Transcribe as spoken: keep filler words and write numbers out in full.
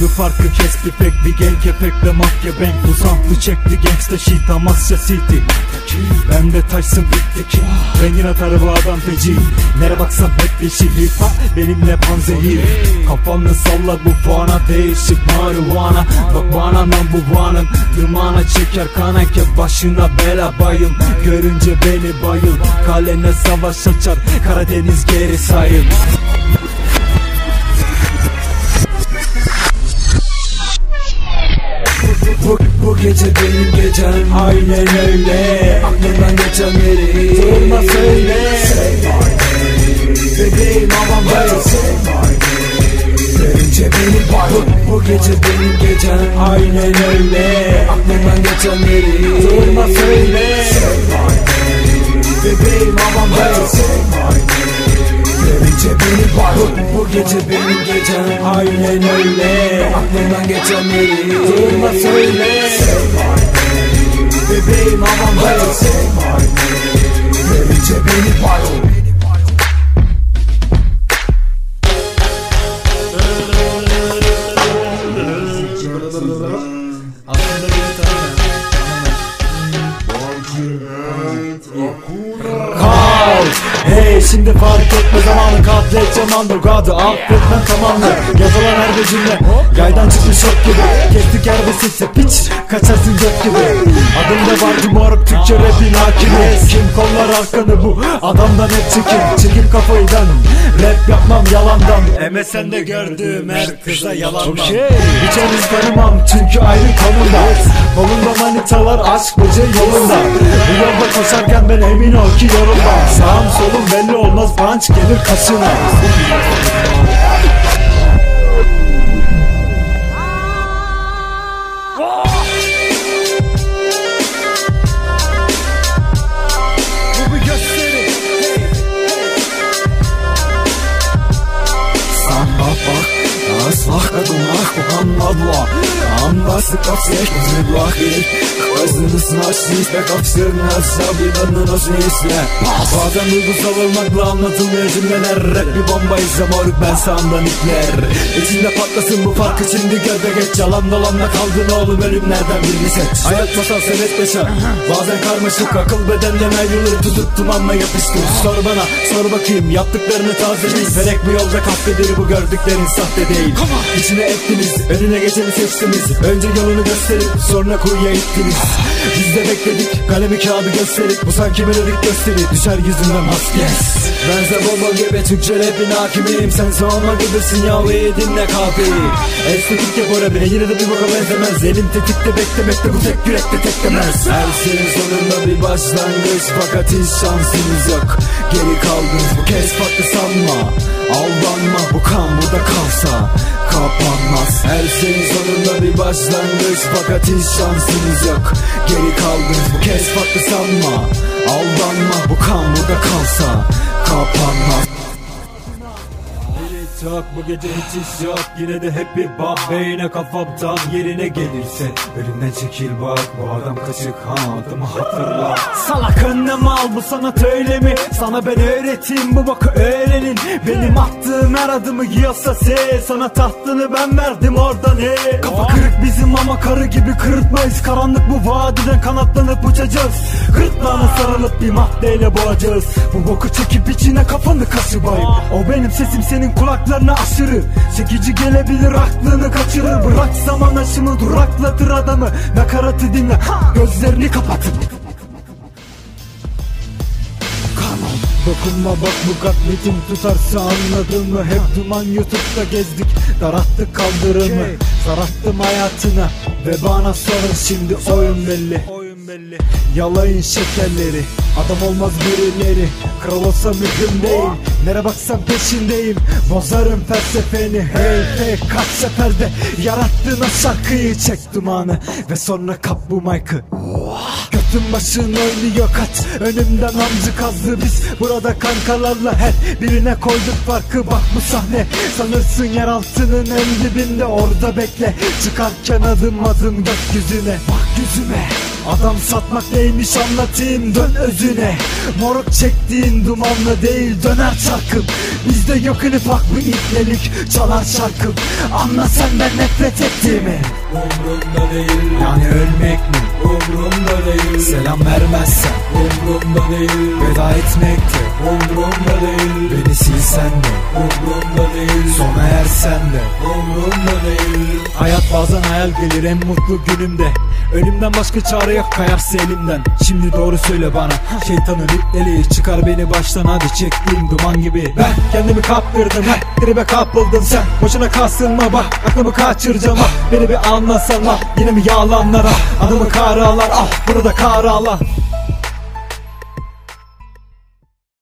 Gördü farkı kesti pek bir genk efektle mahke bank. Uzantı çekti gangsta shit Amasya City. Ben de taşsın bitti ki rengin atarı bu adam feci. Nere baksam hep bir şey hip hop benimle panzehir. Kafanı salla bu puana değişik marihuana. Bak bana lan bu vanım Dımana çeker kanake başına bela bayım. Görünce beni bayıl kalene savaş açar Karadeniz geri sayım. Bu, bu gece benim gecem aynen öyle. Aklımdan geçenleri durma söyle. Say my name. Bebeğim aman bayıl. Say my name. Görünce beni bayıl. Bu, bu gece benim gecem aynen öyle. Aklımdan geçenleri durma söyle. Say my name. Bebeğim aman bayıl. Say my name. Görünce beni var. Bu, bu gece benim gecem aynen öyle. Aklımdan geçenleri durma söyle. Say my name. Bebeğim aman bayıl. Say my name. Görünce beni var. Aslında beni tanımayan hey şimdi fark etme zamanı katledeceğim underground'ı. Affetmem tamamla yazılan her bir cümle yaydan çıkmış şok gibi. Kestik her bir sesi piç kaçarsın gök gibi. Adımda vardı moruk Türkçe rapin hakimi. Kim kollar arkanı bu adamdan hep çekin. Çekip kafayı dön rap yapmam yalandan. M S N'de gördüğüm her kıza yalandan. Hiç henüz tanımam çünkü ayrı konumda. Kolunda manitalar aşk böceği yolunda. Bu yolda koşarken ben emin ol ki yorulmam. Sağım solum belli olmaz punch gelir kaşına. Bu bir gösteri. Sana bak aslah kadınlar kuhanmadla. Ambası kapsayış mızıblahir. Gözünü sınavşıyız ve kapsırın asla bir benden olsun isle. Bazen duygusal olmakla anlatılmıyor cümleler. Rap bir bomba izle moruk ben sağımdan ipler. İçinde patlasın bu farkı şimdi gör ve geç. Yalan dolanla kaldın oğlum ölümlerden birini seç. Hayat masal senet yaşa bazen karmaşık akıl bedenden ayrılır. Tutup tumanla yapıştır. Sor bana sor bakayım yaptıklarını tazeleyin. Felek bu yolda kahvedir bu gördüklerin sahte değil. İçine ettiniz önüne geçeni seçtiniz. Önce yolunu gösterip sonra kuyuya ittiniz. Biz de bekledik kalemi kağıdı gösterip. Bu sanki melodik gösteri düşer yüzünden maskes. Benze bomba gibi Türkçe rapin hakimiyim. Sen savunma gibisin yavrayı dinle kahveyi. Estetik yap o rapine yine de bir boka benzemez. Elim tetikte beklemekte bu tek yürekte tek demez. Her şeyin sonunda bir başlangıç fakat hiç şansınız yok. Geri kaldınız bu kez farklı sanma. Aldanma bu kan burada kalsa kapanmaz. Her şeyin sonunda bir başlangıç fakat hiç şansınız yok. Geri kaldınız bu kez farklı sanma. Aldanma bu kan burada kalsa kapanmaz. Çok bu gece hiç iş yok. Yine de hep bir bab beyne kafam tam yerine gelirse. Önümden çekil bak bu adam kaçık ha adımı hatırla. Salak önlem al bu sanat öyle mi? Sana ben öğreteyim bu bakı öğrenin. Benim attığım her adımı yiyorsa se. Sana tahtını ben verdim oradan he. Kafa kırık bizim ama karı gibi kırıtmayız. Karanlık bu vadiden kanatlanıp uçacağız. Gırtlağına sarılıp bir maddeyle boğacağız. Bu boku çekip içine kafanı kaşı bayım. O benim sesim senin kulaklarına aşırı çekici gelebilir aklını kaçırır. Bırak zaman aşımı duraklatır adamı. Nakaratı dinle gözlerini kapatın. Dokunma bak bu katletin tutarsa anladın mı? Hep duman YouTube'da gezdik darattık kaldırımı. Zarattım hayatına ve bana sorun şimdi oyun belli. Yalayın şekerleri adam olmaz birileri. Kral olsa mühim değil. Nere baksam peşindeyim. Bozarım felsefeni. Hey hey kaç seferde yarattığın o şarkıyı. Çek dumanı ve sonra kap bu mic'ı. Götün başın oynuyor kaç. Önümden amcı kazdı biz. Burada kankalarla her birine koyduk farkı. Bak bu sahne sanırsın yer altının en dibinde. Orada bekle çıkarken adım adım gökyüzüne. Bak yüzüme. Adam satmak neymiş anlatayım, dön özüne. Moruk çektiğin dumanla değil döner çarkım. Bizde yok nifak bu iplelik, çalar şarkım. Anla sen ben nefret ettiğimi. Umrumda değil, Yani ölmek mi? umrumda değil, Selam vermezsen umrumda değil, veda etmekti. umrumda değil, Beni silsen de umrumda değil, sona ersen de umrumda değil. Hayat bazen hayal gelir en mutlu günümde. Ölümden başka çare yok kayarsa elimden. Şimdi doğru söyle bana, şeytanın ipneliği çıkar beni baştan, hadi çektiğim duman gibi. Ben kendimi kaptırdım, he tribe kapıldın sen. Boşuna kasılma bak, aklımı kaçıracağım ah. Beni bir anlasana, yine mi yalanlara adımı kara alan, ah bunu da kara alan.